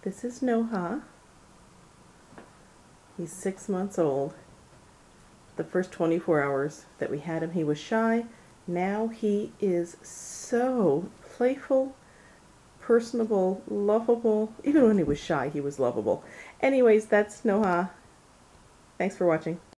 This is Noha. He's 6 months old. The first 24 hours that we had him, he was shy. Now he is so playful, personable, lovable. Even when he was shy, he was lovable. Anyways, that's Noha. Thanks for watching.